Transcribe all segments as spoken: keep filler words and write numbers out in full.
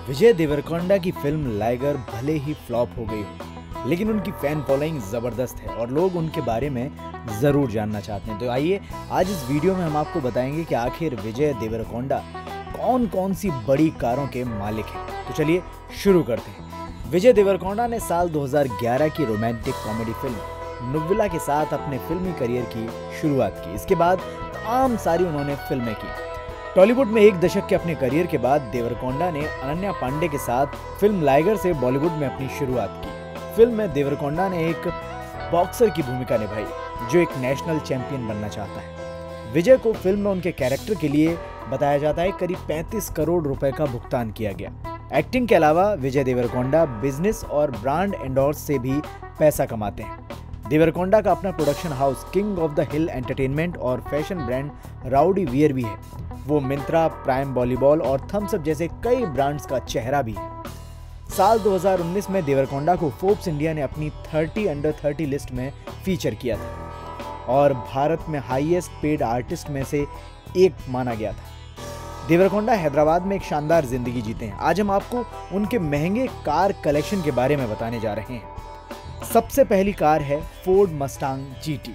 विजय देवरकोंडा की film liger भले ही flop हो गई हो, लेकिन उनकी फैन फॉलोइंग जबरदस्त है और लोग उनके बारे में जरूर जानना चाहते हैं। तो आइए आज इस वीडियो में हम आपको बताएंगे कि आखिर विजय देवरकोंडा कौन कौन सी बड़ी कारों के मालिक हैं। तो चलिए शुरू करते हैं। विजय देवरकोंडा ने साल दो हज़ार ग्यारह की रोमांटिक कॉमेडी फिल्म नुव्विला के साथ अपने फिल्मी करियर की शुरुआत की। इसके बाद तमाम सारी उन्होंने फिल्में की। टॉलीवुड में एक दशक के अपने करियर के बाद देवरकोंडा ने अनन्या पांडे के साथ फिल्म लाइगर से बॉलीवुड में अपनी शुरुआत की। फिल्म में देवरकोंडा ने एक बॉक्सर की भूमिका निभाई जो एक नेशनल चैंपियन बनना चाहता है। विजय को फिल्म में उनके कैरेक्टर के लिए बताया जाता है करीब पैंतीस करोड़ रुपए का भुगतान किया गया। एक्टिंग के अलावा विजय देवरकोंडा बिजनेस और ब्रांड एंडोर्स से भी पैसा कमाते हैं। देवरकोंडा का अपना production house King of the Hill Entertainment और फैशन ब्रांड राउडी वियर भी है। वो मिंत्रा, प्राइम वॉलीबॉल और थम्स अप जैसे कई ब्रांड्स का चेहरा भी है। साल दो हज़ार उन्नीस में देवरकोंडा को फोर्ब्स इंडिया ने अपनी तीस अंडर तीस लिस्ट में फीचर किया था और भारत में हाईएस्ट पेड आर्टिस्ट में से एक माना गया था। देवरकोंडा हैदराबाद में एक शानदार जिंदगी जीते हैं। आज हम आपको उनके महंगे कार कलेक्शन के बारे में बताने जा रहे हैं। सबसे पहली कार है फोर्ड मस्टांग जीटी।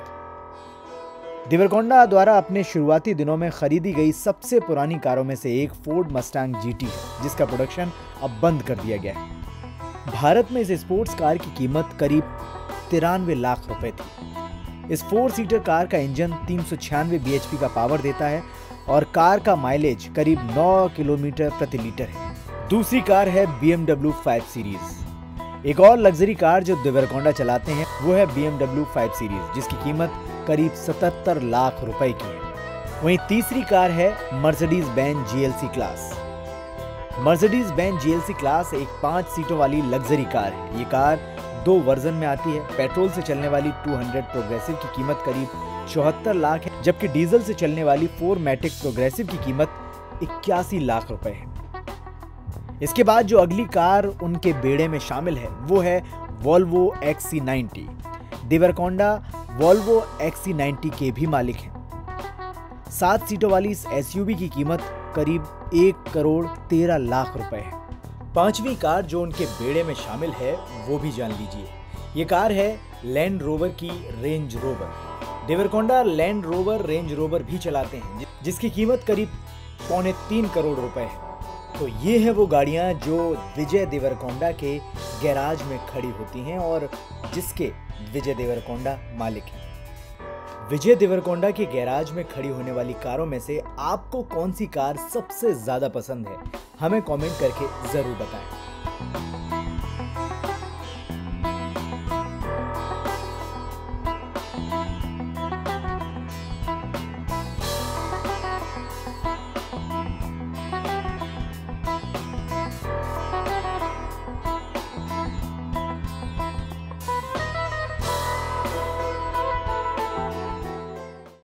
देवरकोंडा द्वारा अपने शुरुआती दिनों में खरीदी गई सबसे पुरानी कारों में से एक फोर्ड मस्टांग जीटी है, जिसका प्रोडक्शन अब बंद कर दिया गया है। भारत में इस स्पोर्ट्स कार की कीमत करीब तिरानवे लाख रुपए थी। इस फोर सीटर कार का इंजन तीन सौ छियानवे बीएचपी का पावर देता है और कार का माइलेज करीब नौ किलोमीटर प्रति लीटर है। दूसरी कार है B M W five series. एक और लग्जरी कार जो देवरकोंडा चलाते हैं वो है B M W five series, जिसकी कीमत करीब सतहत्तर लाख रुपए की है। वहीं तीसरी कार है Mercedes Benz G L C class. Mercedes Benz G L C class एक पांच सीटों वाली लग्जरी कार है। ये कार दो वर्जन में आती है। पेट्रोल से चलने वाली दो सौ प्रोग्रेसिव की कीमत करीब चौहत्तर लाख है, जबकि डीजल से चलने वाली फोर मैटिक प्रोग्रेसिव की कीमत इक्यासी लाख रुपए है। इसके बाद जो अगली कार उनके बेड़े में शामिल है वो है Volvo X C ninety. Deverakonda Volvo X C ninety के भी मालिक हैं। सात सीटों वाली इस एसयूवी की कीमत करीब एक करोड़ तेरह लाख रुपए है। पांचवी कार जो उनके बेड़े में शामिल है वो भी जान लीजिए। ये कार है लैंड रोवर की Range Rover. Deverakonda Land Rover Range Rover भी चलाते हैं, जिसकी कीमत करीब पौने तीन करोड़ रुपए है। तो ये है वो गाड़ियां जो विजय देवरकोंडा के गैराज में खड़ी होती हैं और जिसके विजय देवरकोंडा मालिक हैं। विजय देवरकोंडा के गैराज में खड़ी होने वाली कारों में से आपको कौन सी कार सबसे ज्यादा पसंद है, हमें कमेंट करके जरूर बताएं।